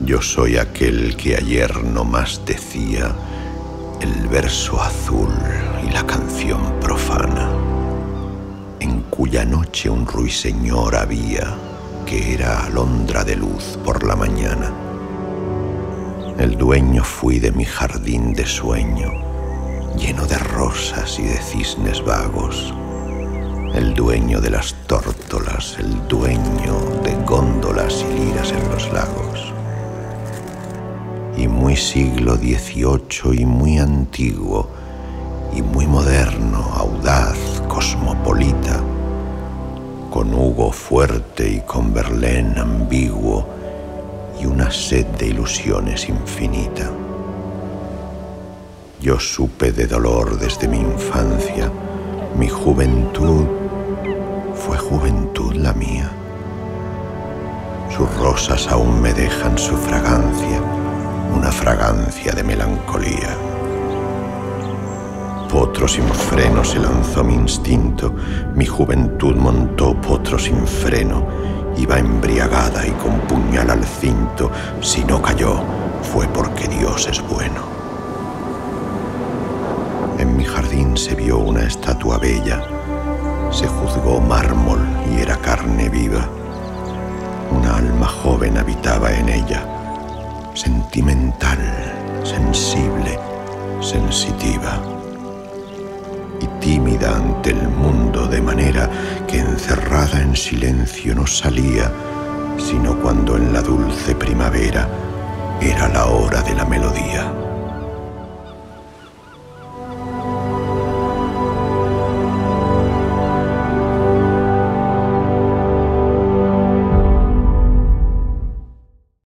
Yo soy aquel que ayer no más decía el verso azul y la canción profana, en cuya noche un ruiseñor había que era alondra de luz por la mañana. El dueño fui de mi jardín de sueño, lleno de rosas y de cisnes vagos, el dueño de las tórtolas, el dueño de góndolas y liras en los lagos. Y muy siglo XVIII y muy antiguo, y muy moderno, audaz, cosmopolita, con Hugo fuerte y con Verlaine ambiguo, y una sed de ilusiones infinita. Yo supe de dolor desde mi infancia, mi juventud fue juventud la mía. Sus rosas aún me dejan su fragancia, una fragancia de melancolía. Potro sin freno se lanzó mi instinto, mi juventud montó potro sin freno, iba embriagada y con puñal al cinto, si no cayó fue porque Dios es bueno. En mi jardín se vio una estatua bella, se juzgó mármol y era carne viva. Una alma joven habitaba en ella, sentimental, sensible, sensitiva y tímida ante el mundo, de manera que encerrada en silencio no salía, sino cuando en la dulce primavera era la hora de la melodía.